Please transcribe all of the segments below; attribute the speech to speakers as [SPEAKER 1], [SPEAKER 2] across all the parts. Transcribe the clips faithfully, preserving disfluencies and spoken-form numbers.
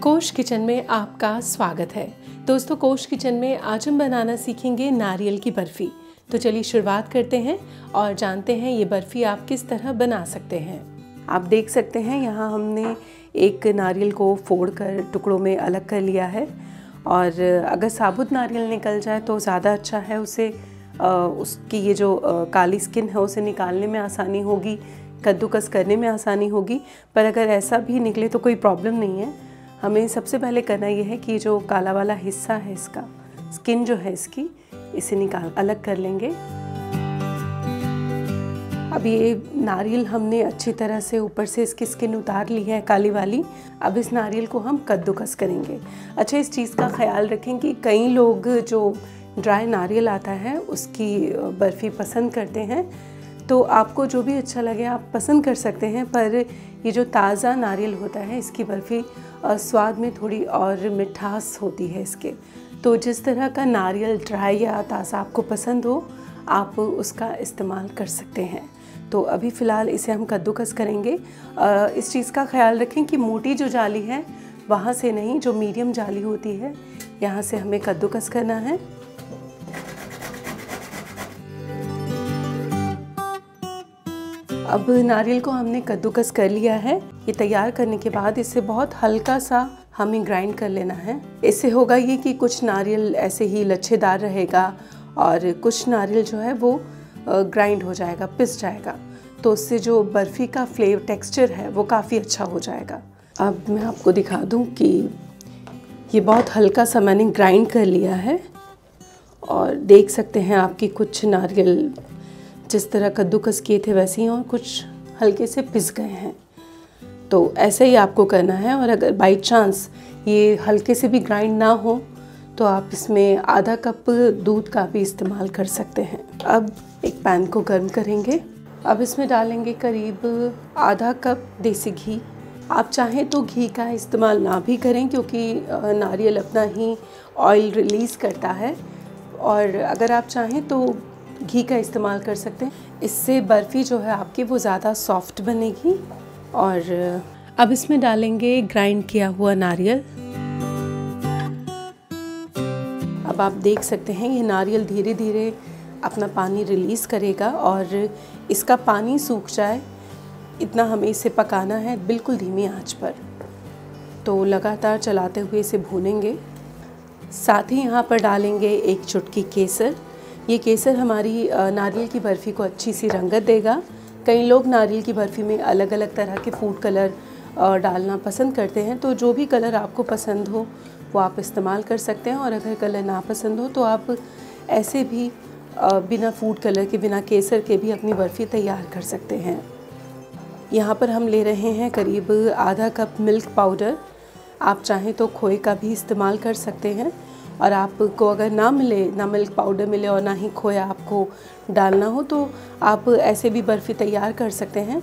[SPEAKER 1] कोश किचन में आपका स्वागत है। दोस्तों, कोश किचन में आज हम बनाना सीखेंगे नारियल की बर्फ़ी। तो चलिए शुरुआत करते हैं और जानते हैं ये बर्फ़ी आप किस तरह बना सकते हैं। आप देख सकते हैं यहाँ हमने एक नारियल को फोड़कर टुकड़ों में अलग कर लिया है, और अगर साबुत नारियल निकल जाए तो ज़्यादा अच्छा है। उसे उसकी ये जो काली स्किन है उसे निकालने में आसानी होगी, कद्दूकस करने में आसानी होगी। पर अगर ऐसा भी निकले तो कोई प्रॉब्लम नहीं है। हमें सबसे पहले करना ये है कि जो काला वाला हिस्सा है, इसका स्किन जो है इसकी, इसे निकाल अलग कर लेंगे। अब ये नारियल हमने अच्छी तरह से ऊपर से इसकी स्किन उतार ली है, काली वाली। अब इस नारियल को हम कद्दूकस करेंगे। अच्छा, इस चीज़ का ख्याल रखें कि कई लोग जो ड्राई नारियल आता है उसकी बर्फ़ी पसंद करते हैं, तो आपको जो भी अच्छा लगे आप पसंद कर सकते हैं। पर ये जो ताज़ा नारियल होता है इसकी बर्फ़ी स्वाद में थोड़ी और मिठास होती है इसके। तो जिस तरह का नारियल ड्राई या ताज़ा आपको पसंद हो आप उसका इस्तेमाल कर सकते हैं। तो अभी फ़िलहाल इसे हम कद्दूकस करेंगे। इस चीज़ का ख्याल रखें कि मोटी जो जाली है वहाँ से नहीं, जो मीडियम जाली होती है यहाँ से हमें कद्दूकस करना है। अब नारियल को हमने कद्दूकस कर लिया है। ये तैयार करने के बाद इसे बहुत हल्का सा हमें ग्राइंड कर लेना है। इससे होगा ये कि कुछ नारियल ऐसे ही लच्छेदार रहेगा और कुछ नारियल जो है वो ग्राइंड हो जाएगा, पिस जाएगा। तो उससे जो बर्फ़ी का फ्लेवर टेक्सचर है वो काफ़ी अच्छा हो जाएगा। अब मैं आपको दिखा दूं कि ये बहुत हल्का सा मैंने ग्राइंड कर लिया है, और देख सकते हैं आपकी कुछ नारियल जिस तरह कद्दूकस किए थे वैसे ही और कुछ हल्के से पिस गए हैं। तो ऐसे ही आपको करना है। और अगर बाई चांस ये हल्के से भी ग्राइंड ना हो तो आप इसमें आधा कप दूध का भी इस्तेमाल कर सकते हैं। अब एक पैन को गर्म करेंगे। अब इसमें डालेंगे करीब आधा कप देसी घी। आप चाहें तो घी का इस्तेमाल ना भी करें, क्योंकि नारियल अपना ही ऑयल रिलीज़ करता है, और अगर आप चाहें तो घी का इस्तेमाल कर सकते हैं। इससे बर्फ़ी जो है आपकी वो ज़्यादा सॉफ्ट बनेगी। और अब इसमें डालेंगे ग्राइंड किया हुआ नारियल। अब आप देख सकते हैं ये नारियल धीरे धीरे अपना पानी रिलीज़ करेगा, और इसका पानी सूख जाए इतना हमें इसे पकाना है, बिल्कुल धीमी आंच पर। तो लगातार चलाते हुए इसे भूनेंगे। साथ ही यहाँ पर डालेंगे एक चुटकी केसर। ये केसर हमारी नारियल की बर्फ़ी को अच्छी सी रंगत देगा। कई लोग नारियल की बर्फ़ी में अलग अलग तरह के फूड कलर डालना पसंद करते हैं, तो जो भी कलर आपको पसंद हो वो आप इस्तेमाल कर सकते हैं। और अगर कलर ना पसंद हो तो आप ऐसे भी बिना फूड कलर के, बिना केसर के भी अपनी बर्फ़ी तैयार कर सकते हैं। यहाँ पर हम ले रहे हैं करीब आधा कप मिल्क पाउडर। आप चाहें तो खोए का भी इस्तेमाल कर सकते हैं, और आपको अगर ना मिले, ना मिल्क पाउडर मिले और ना ही खोया आपको डालना हो तो आप ऐसे भी बर्फ़ी तैयार कर सकते हैं।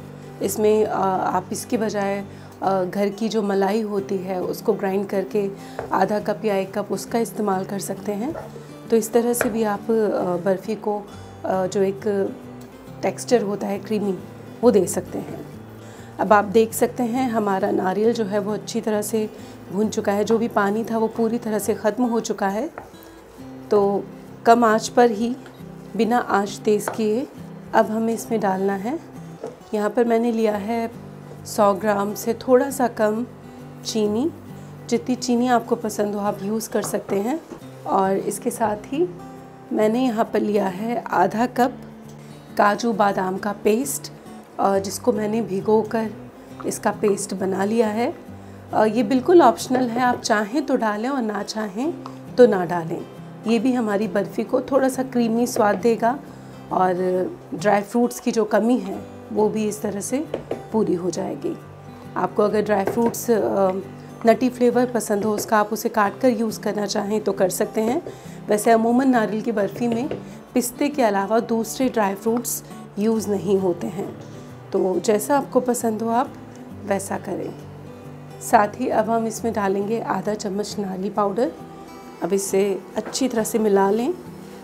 [SPEAKER 1] इसमें आप इसके बजाय घर की जो मलाई होती है उसको ग्राइंड करके आधा कप या एक कप उसका इस्तेमाल कर सकते हैं। तो इस तरह से भी आप बर्फ़ी को जो एक टेक्सचर होता है क्रीमी, वो दे सकते हैं। अब आप देख सकते हैं हमारा नारियल जो है वो अच्छी तरह से भुन चुका है। जो भी पानी था वो पूरी तरह से ख़त्म हो चुका है। तो कम आंच पर ही, बिना आंच तेज़ किए, अब हमें इसमें डालना है। यहाँ पर मैंने लिया है सौ ग्राम से थोड़ा सा कम चीनी। जितनी चीनी आपको पसंद हो आप यूज़ कर सकते हैं। और इसके साथ ही मैंने यहाँ पर लिया है आधा कप काजू बादाम का पेस्ट, जिसको मैंने भिगोकर इसका पेस्ट बना लिया है। ये बिल्कुल ऑप्शनल है, आप चाहें तो डालें और ना चाहें तो ना डालें। ये भी हमारी बर्फ़ी को थोड़ा सा क्रीमी स्वाद देगा, और ड्राई फ्रूट्स की जो कमी है वो भी इस तरह से पूरी हो जाएगी। आपको अगर ड्राई फ्रूट्स नटी फ्लेवर पसंद हो उसका, आप उसे काट कर यूज़ करना चाहें तो कर सकते हैं। वैसे अमूमन नारियल की बर्फ़ी में पिस्ते के अलावा दूसरे ड्राई फ्रूट्स यूज़ नहीं होते हैं। तो जैसा आपको पसंद हो आप वैसा करें। साथ ही अब हम इसमें डालेंगे आधा चम्मच नारियल पाउडर। अब इसे अच्छी तरह से मिला लें,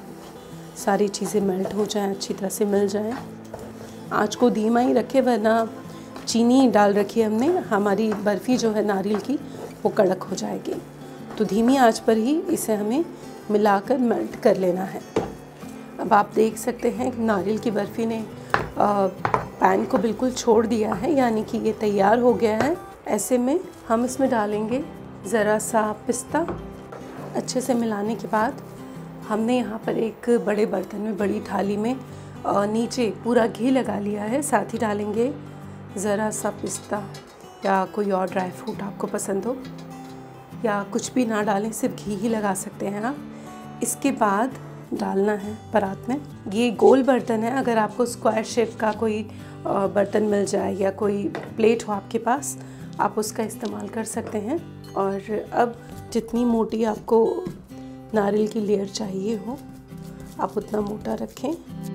[SPEAKER 1] सारी चीज़ें मेल्ट हो जाएं, अच्छी तरह से मिल जाएं। आँच को धीमा ही रखें, वरना चीनी डाल रखी है हमने। हमारी बर्फ़ी जो है नारियल की वो कड़क हो जाएगी। तो धीमी आंच पर ही इसे हमें मिलाकर मेल्ट कर लेना है। अब आप देख सकते हैं कि नारियल की बर्फ़ी ने पैन को बिल्कुल छोड़ दिया है, यानी कि ये तैयार हो गया है। ऐसे में हम इसमें डालेंगे ज़रा सा पिस्ता। अच्छे से मिलाने के बाद हमने यहाँ पर एक बड़े बर्तन में, बड़ी थाली में नीचे पूरा घी लगा लिया है। साथ ही डालेंगे ज़रा सा पिस्ता या कोई और ड्राई फ्रूट आपको पसंद हो, या कुछ भी ना डालें, सिर्फ घी ही लगा सकते हैं आप। इसके बाद डालना है परात में। ये गोल बर्तन है, अगर आपको स्क्वायर शेप का कोई बर्तन मिल जाए या कोई प्लेट हो आपके पास, आप उसका इस्तेमाल कर सकते हैं। और अब जितनी मोटी आपको नारियल की लेयर चाहिए हो, आप उतना मोटा रखें।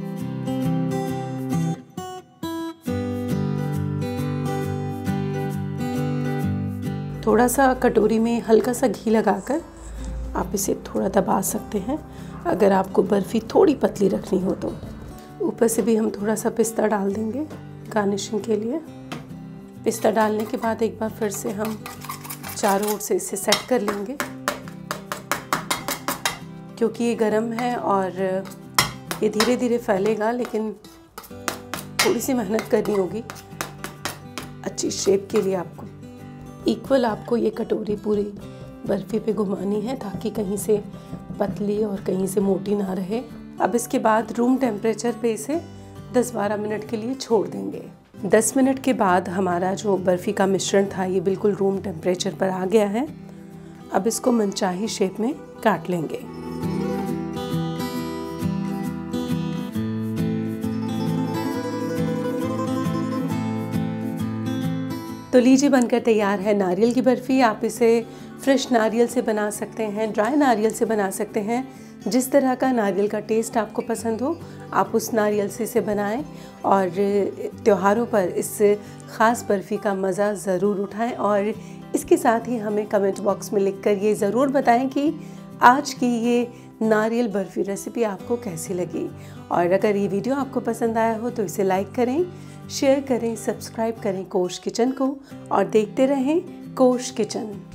[SPEAKER 1] थोड़ा सा कटोरी में हल्का सा घी लगाकर आप इसे थोड़ा दबा सकते हैं, अगर आपको बर्फ़ी थोड़ी पतली रखनी हो तो। ऊपर से भी हम थोड़ा सा पिस्ता डाल देंगे गार्निशिंग के लिए। पिस्ता डालने के बाद एक बार फिर से हम चारों ओर से इसे सेट कर लेंगे, क्योंकि ये गर्म है और ये धीरे धीरे फैलेगा, लेकिन थोड़ी सी मेहनत करनी होगी अच्छी शेप के लिए। आपको इक्वल आपको ये कटोरी पूरी बर्फ़ी पे घुमानी है, ताकि कहीं से पतली और कहीं से मोटी ना रहे। अब इसके बाद रूम टेम्परेचर पे इसे दस बारह मिनट के लिए छोड़ देंगे। दस मिनट के बाद हमारा जो बर्फ़ी का मिश्रण था ये बिल्कुल रूम टेम्परेचर पर आ गया है। अब इसको मनचाही शेप में काट लेंगे। तो लीजिए, बनकर तैयार है नारियल की बर्फ़ी। आप इसे फ्रेश नारियल से बना सकते हैं, ड्राई नारियल से बना सकते हैं, जिस तरह का नारियल का टेस्ट आपको पसंद हो आप उस नारियल से इसे बनाएं और त्योहारों पर इस ख़ास बर्फ़ी का मज़ा ज़रूर उठाएं। और इसके साथ ही हमें कमेंट बॉक्स में लिखकर ये ज़रूर बताएं कि आज की ये नारियल बर्फ़ी रेसिपी आपको कैसी लगी। और अगर ये वीडियो आपको पसंद आया हो तो इसे लाइक करें, शेयर करें, सब्सक्राइब करें कोश किचन को, और देखते रहें कोश किचन।